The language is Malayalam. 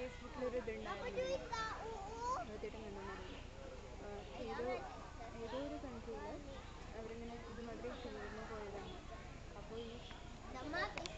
ഫേസ്ബുക്കിലൊരു ഇതുണ്ടായിരുന്നു, അതായിട്ട് കണ്ടെന്നറിയില്ല. ഏതോ ഒരു കൺട്രിയിൽ അവരിങ്ങനെ ഇതുമാതിരി ടൂറിന് പോയതാണ്. അപ്പോൾ ഈ